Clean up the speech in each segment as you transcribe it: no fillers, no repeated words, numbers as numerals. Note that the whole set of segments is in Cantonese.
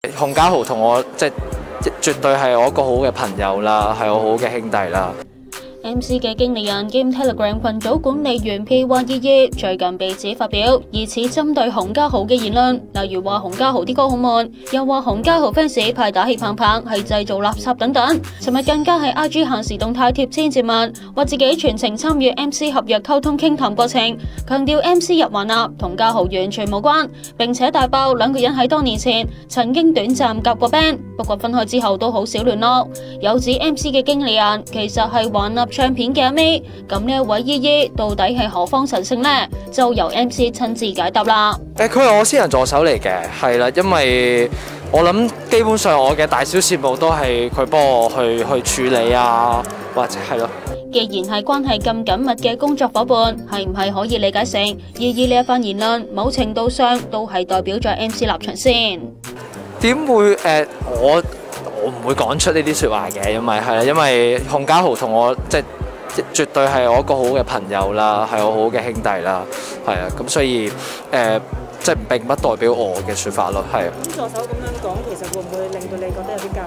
洪家豪同我絕對係我一個好嘅朋友啦，係我好嘅兄弟啦。 MC 嘅經理人兼 Telegram 群組管理員 P122最近被指發表疑似針對洪家豪嘅言論，例如話洪家豪啲歌好悶，又話洪家豪 fans 派打氣棒棒係製造垃圾等等。尋日更加喺 IG 限時動態貼千字文，話自己全程參與 MC 合約溝通傾談過程，強調 MC 入華納同家豪完全無關，並且大爆兩個人喺多年前曾經短暫夾過 band， 不過分開之後都好少聯絡。有指 MC 嘅經理人其實係華納唱片嘅阿 May， 咁呢一位姨姨到底係何方神聖呢？就由 MC 親自解答啦。 佢係我私人助手嚟嘅，係啦，因為我諗基本上我嘅大小事務都係佢幫我去處理啊，或者係咯。 既然係關係咁緊密嘅工作夥伴，係唔係可以理解成姨姨呢一番言論，某程度上都係代表咗 MC 立場先？ 點會我唔會講出呢啲説話嘅，因為洪家豪同我絕對係我一個好嘅朋友啦，係我好嘅兄弟啦，係啊，咁所以並不代表我嘅説法咯，係。 咁助手咁樣講，其實會唔會令到你覺得有啲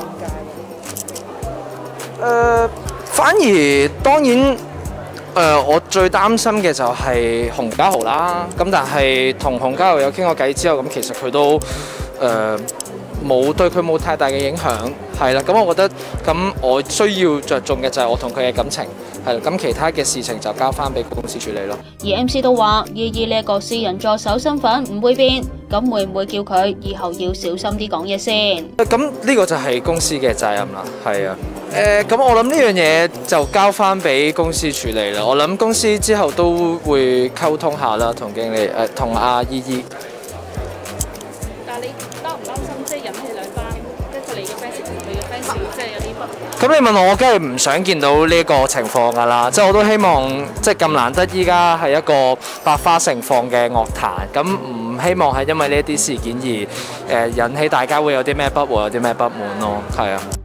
尷尬？ 反而當然我最擔心嘅就係洪家豪啦，咁但係同洪家豪有傾過偈之後，咁其實佢都對佢冇太大嘅影響，係啦。咁我覺得咁我需要着重嘅就係我同佢嘅感情，係啦。咁其他嘅事情就交翻俾公司處理咯。 而 MC 都話，姨姨呢一個私人助手身份唔會變，咁會唔會叫佢以後要小心啲講嘢先？ 咁呢個就係公司嘅責任啦，係啊。咁我諗呢樣嘢就交翻俾公司處理啦。我諗公司之後都會溝通下啦，同經理同阿姨姨。 但係你擔唔擔心即係引起兩班即係你嘅 fans 同佢嘅 fans 即係有啲不？ 咁你問我，我梗係唔想見到呢個情況㗎啦。即係我都希望即係咁難得依家係一個百花盛放嘅樂壇，咁唔希望係因為呢啲事件而引起大家會有啲咩不和，有啲咩不滿咯。係啊。